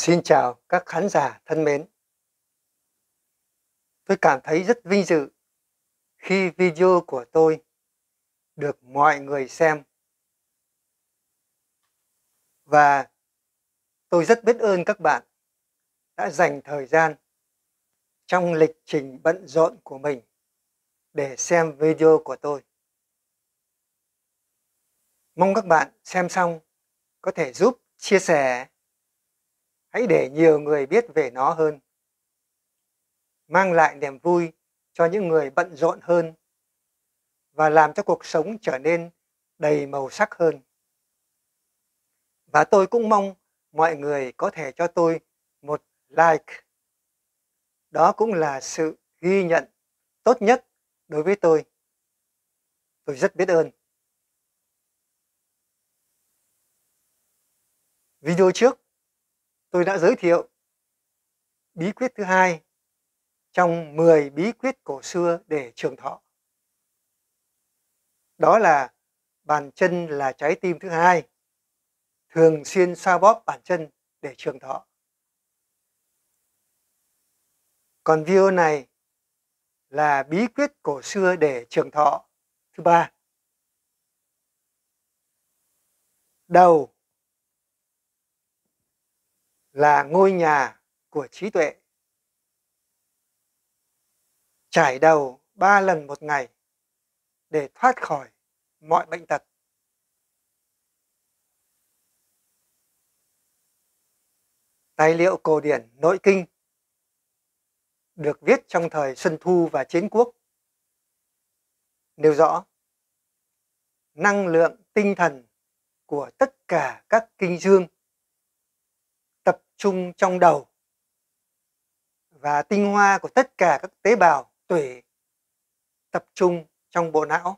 Xin chào các khán giả thân mến. Tôi cảm thấy rất vinh dự khi video của tôi được mọi người xem. Và tôi rất biết ơn các bạn đã dành thời gian trong lịch trình bận rộn của mình để xem video của tôi. Mong các bạn xem xong có thể giúp chia sẻ, hãy để nhiều người biết về nó hơn, mang lại niềm vui cho những người bận rộn hơn và làm cho cuộc sống trở nên đầy màu sắc hơn. Và tôi cũng mong mọi người có thể cho tôi một like. Đó cũng là sự ghi nhận tốt nhất đối với tôi. Tôi rất biết ơn. Video trước, tôi đã giới thiệu bí quyết thứ hai trong 10 bí quyết cổ xưa để trường thọ. Đó là bàn chân là trái tim thứ hai, thường xuyên xoa bóp bàn chân để trường thọ. Còn video này là bí quyết cổ xưa để trường thọ thứ ba. Đầu là ngôi nhà của trí tuệ. Chải đầu 3 lần một ngày để thoát khỏi mọi bệnh tật. Tài liệu cổ điển Nội Kinh được viết trong thời Xuân Thu và Chiến Quốc nêu rõ năng lượng tinh thần của tất cả các kinh dương tập trung trong đầu và tinh hoa của tất cả các tế bào tủy tập trung trong bộ não.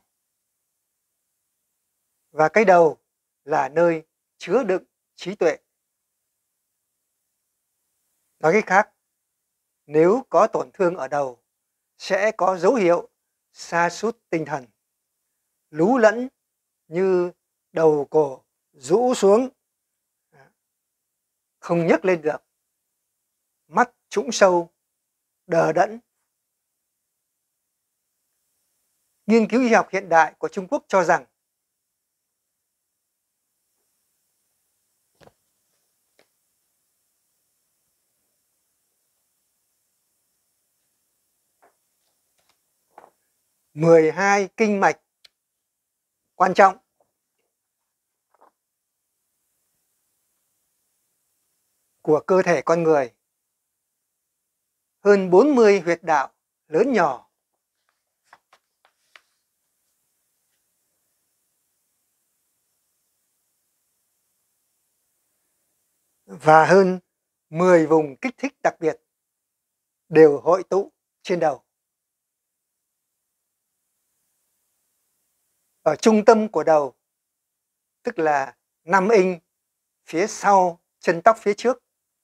Và cái đầu là nơi chứa đựng trí tuệ. Nói cách khác, nếu có tổn thương ở đầu sẽ có dấu hiệu sa sút tinh thần, lú lẫn như đầu cổ rũ xuống, không nhấc lên được, mắt trũng sâu, đờ đẫn. Nghiên cứu y học hiện đại của Trung Quốc cho rằng mười hai kinh mạch quan trọng của cơ thể con người, hơn 40 huyệt đạo lớn nhỏ và hơn 10 vùng kích thích đặc biệt đều hội tụ trên đầu. Ở trung tâm của đầu, tức là 5 inch phía sau chân tóc phía trước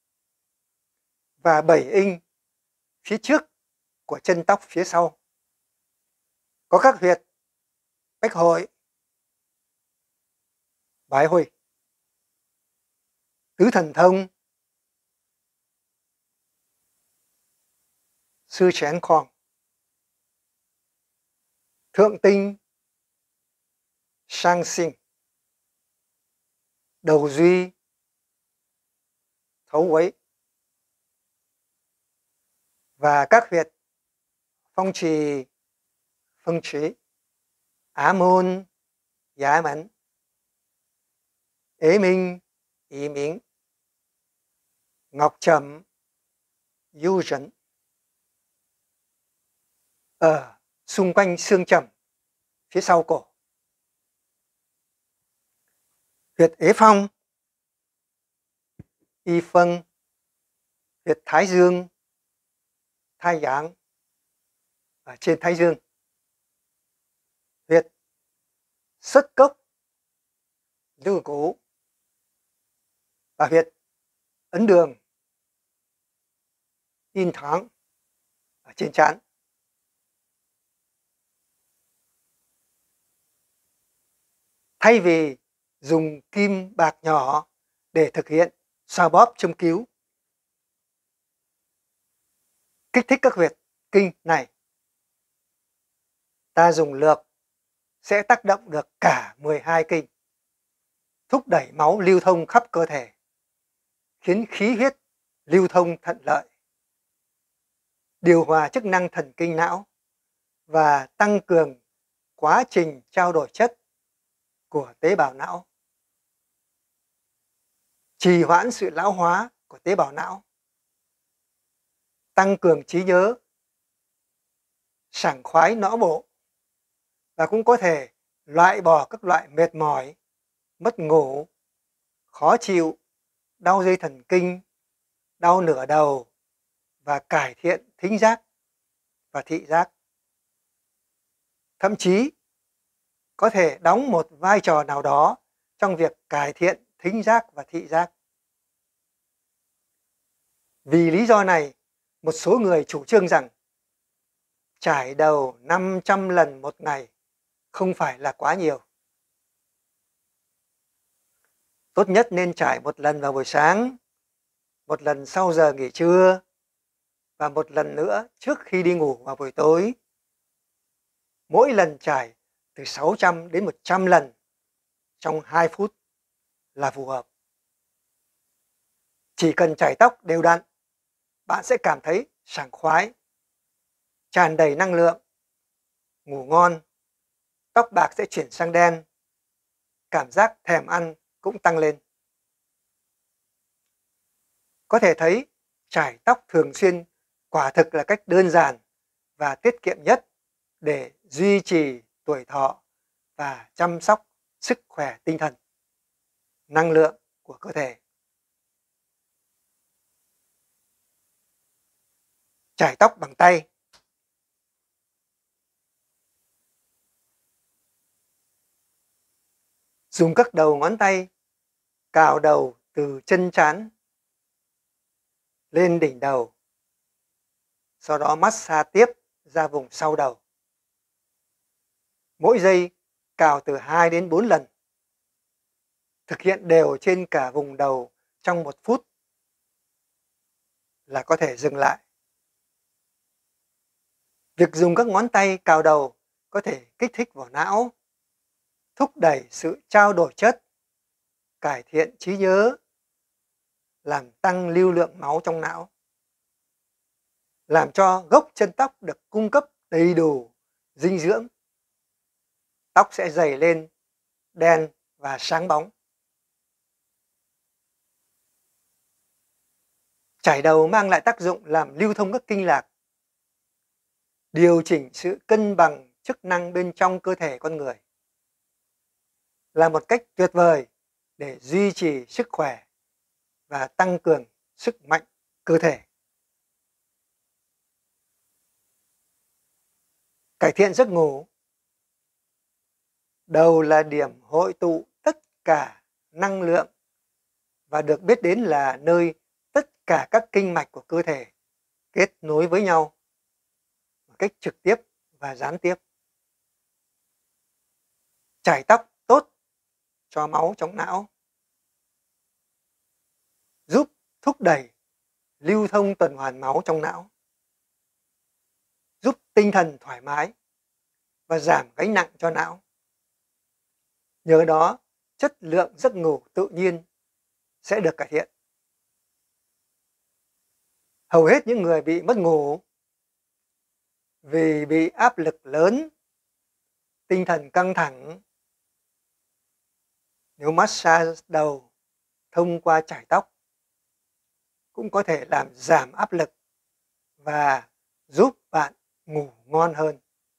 và 7 inch phía trước của chân tóc phía sau, có các huyệt bách hội, bái hội, tứ thần thông, sư chén khoong, thượng tinh, sang sinh, đầu duy, thấu quấy và các huyệt phong trì, phân trí, á môn, giá mẫn, ế minh, ý miễn, ngọc trầm, du dẫn ở xung quanh xương chẩm phía sau cổ. Huyệt ế phong, y phân, huyệt thái dương, thai giáng ở trên thái dương, huyệt xuất cốc, lưu cổ và huyệt ấn đường, in tháng ở trên trán. Thay vì dùng kim bạc nhỏ để thực hiện xoa bóp châm cứu kích thích các huyệt kinh này. Ta dùng lược sẽ tác động được cả 12 kinh, thúc đẩy máu lưu thông khắp cơ thể, khiến khí huyết lưu thông thuận lợi, điều hòa chức năng thần kinh não và tăng cường quá trình trao đổi chất của tế bào não, trì hoãn sự lão hóa của tế bào não, tăng cường trí nhớ, sảng khoái não bộ, và cũng có thể loại bỏ các loại mệt mỏi, mất ngủ, khó chịu, đau dây thần kinh, đau nửa đầu và cải thiện thính giác và thị giác. Thậm chí có thể đóng một vai trò nào đó trong việc cải thiện thính giác và thị giác. Vì lý do này, một số người chủ trương rằng chải đầu 500 lần một ngày không phải là quá nhiều. Tốt nhất nên chải một lần vào buổi sáng, một lần sau giờ nghỉ trưa và một lần nữa trước khi đi ngủ vào buổi tối. Mỗi lần chải từ 600 đến 100 lần trong 2 phút là phù hợp. Chỉ cần chải tóc đều đặn, bạn sẽ cảm thấy sảng khoái, tràn đầy năng lượng, ngủ ngon, tóc bạc sẽ chuyển sang đen, cảm giác thèm ăn cũng tăng lên. Có thể thấy chải tóc thường xuyên quả thực là cách đơn giản và tiết kiệm nhất để duy trì tuổi thọ và chăm sóc sức khỏe tinh thần, năng lượng của cơ thể. Chải tóc bằng tay. Dùng các đầu ngón tay cào đầu từ chân trán lên đỉnh đầu, sau đó massage tiếp ra vùng sau đầu. Mỗi giây cào từ 2 đến 4 lần. Thực hiện đều trên cả vùng đầu trong 1 phút là có thể dừng lại. Việc dùng các ngón tay cào đầu có thể kích thích vào não, thúc đẩy sự trao đổi chất, cải thiện trí nhớ, làm tăng lưu lượng máu trong não, làm cho gốc chân tóc được cung cấp đầy đủ dinh dưỡng. Tóc sẽ dày lên, đen và sáng bóng. Chải đầu mang lại tác dụng làm lưu thông các kinh lạc, điều chỉnh sự cân bằng chức năng bên trong cơ thể con người, là một cách tuyệt vời để duy trì sức khỏe và tăng cường sức mạnh cơ thể. Cải thiện giấc ngủ. Đầu là điểm hội tụ tất cả năng lượng và được biết đến là nơi tất cả các kinh mạch của cơ thể kết nối với nhau một cách trực tiếp và gián tiếp. Chải tóc tốt cho máu trong não, giúp thúc đẩy lưu thông tuần hoàn máu trong não, giúp tinh thần thoải mái và giảm gánh nặng cho não. Nhờ đó, chất lượng giấc ngủ tự nhiên sẽ được cải thiện. Hầu hết những người bị mất ngủ vì bị áp lực lớn, tinh thần căng thẳng, nếu massage đầu thông qua chải tóc cũng có thể làm giảm áp lực và giúp bạn ngủ ngon hơn.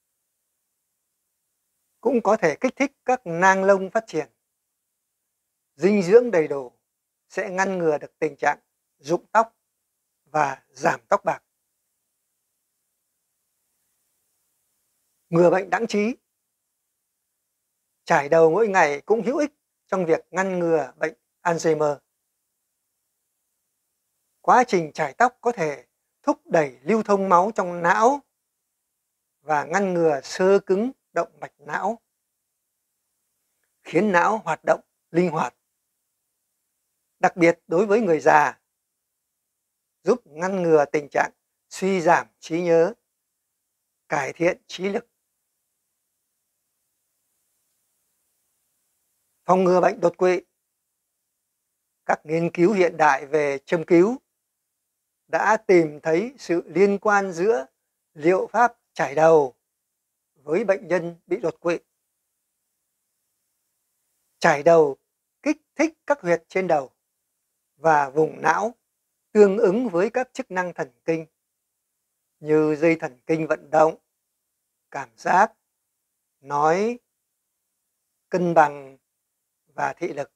Cũng có thể kích thích các nang lông phát triển. Dinh dưỡng đầy đủ sẽ ngăn ngừa được tình trạng rụng tóc và giảm tóc bạc. Ngừa bệnh đãng trí. Chải đầu mỗi ngày cũng hữu ích trong việc ngăn ngừa bệnh Alzheimer. Quá trình chải tóc có thể thúc đẩy lưu thông máu trong não và ngăn ngừa xơ cứng động mạch não, khiến não hoạt động linh hoạt. Đặc biệt đối với người già, giúp ngăn ngừa tình trạng suy giảm trí nhớ, cải thiện trí lực, phòng ngừa bệnh đột quỵ. Các nghiên cứu hiện đại về châm cứu đã tìm thấy sự liên quan giữa liệu pháp chải đầu với bệnh nhân bị đột quỵ. Chải đầu kích thích các huyệt trên đầu và vùng não tương ứng với các chức năng thần kinh như dây thần kinh vận động, cảm giác, nói, cân bằng và thị lực.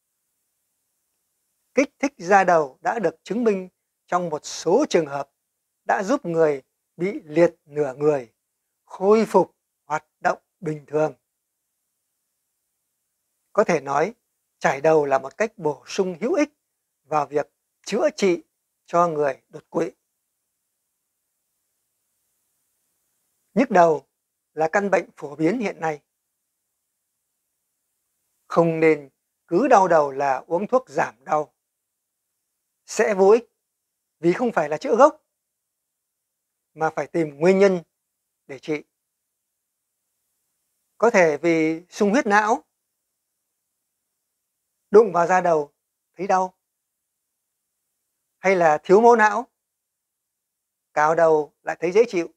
Kích thích da đầu đã được chứng minh trong một số trường hợp đã giúp người bị liệt nửa người khôi phục hoạt động bình thường. Có thể nói, chải đầu là một cách bổ sung hữu ích vào việc chữa trị cho người đột quỵ. Nhức đầu là căn bệnh phổ biến hiện nay. Không nên cứ đau đầu là uống thuốc giảm đau. Sẽ vô ích vì không phải là chữa gốc, mà phải tìm nguyên nhân để trị. Có thể vì xung huyết não, đụng vào da đầu thấy đau, hay là thiếu mô não, cào đầu lại thấy dễ chịu.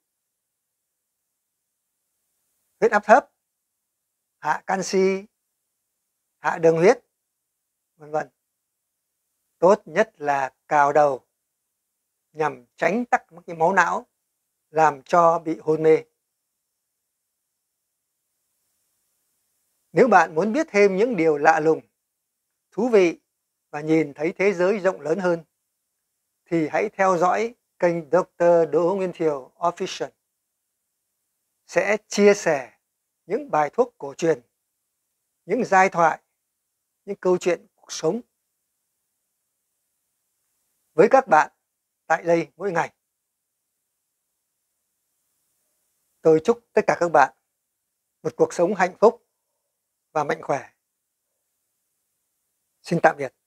Huyết áp thấp, hạ canxi, hạ đường huyết, vân vân. Tốt nhất là cào đầu nhằm tránh tắc cái máu não làm cho bị hôn mê. Nếu bạn muốn biết thêm những điều lạ lùng, thú vị và nhìn thấy thế giới rộng lớn hơn, thì hãy theo dõi kênh Dr. Đỗ Nguyên Thiều Official. Sẽ chia sẻ những bài thuốc cổ truyền, những giai thoại, những câu chuyện cuộc sống với các bạn tại đây mỗi ngày. Tôi chúc tất cả các bạn một cuộc sống hạnh phúc và mạnh khỏe. Xin tạm biệt.